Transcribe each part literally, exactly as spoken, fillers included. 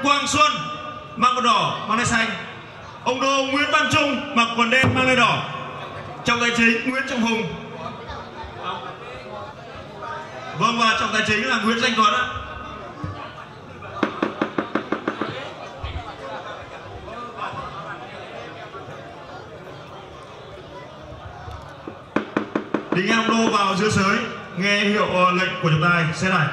Quang Xuân mặc quần đỏ mang tay xanh. Ông đô Nguyễn Văn Trung mặc quần đen mang tay đỏ. Trọng tài chính Nguyễn Trọng Hùng. Vâng, và trọng tài chính là Nguyễn Danh Tuấn ạ. Đi nghe ông đô vào giữa sới, nghe hiệu lệnh của trọng tài sẽ này.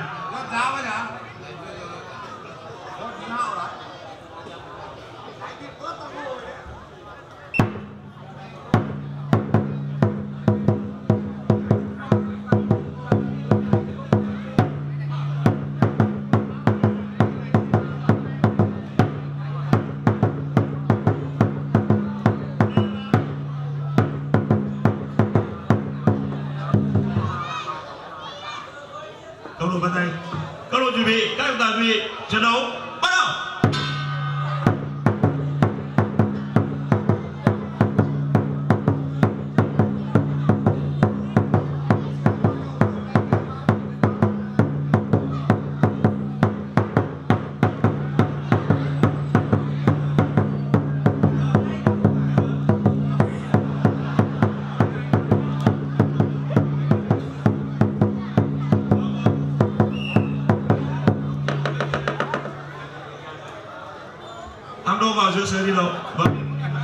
Các đội bắt tay, các đội chuẩn bị, các trọng tài chuẩn bị, trận đấu bắt đầu. Am đô vào giữa sới đi đầu. Vâng.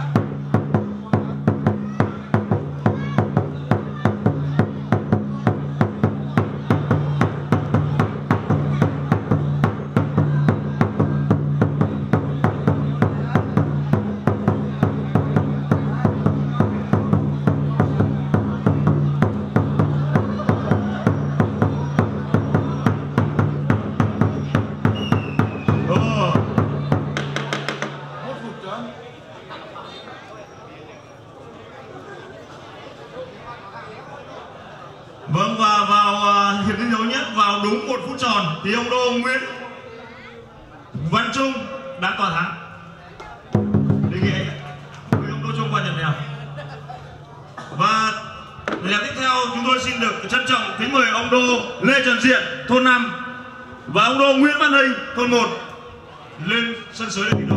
Vâng, và vào uh, hiệp thi đấu nhất vào đúng một phút tròn thì ông đô Nguyễn Văn Trung đã tỏa thắng. Đề nghị với ông đô Trung qua nhận nào. Và để tiếp theo chúng tôi xin được trân trọng kính mời ông đô Lê Trần Diện thôn năm và ông đô Nguyễn Văn Hình thôn một lên sân sới để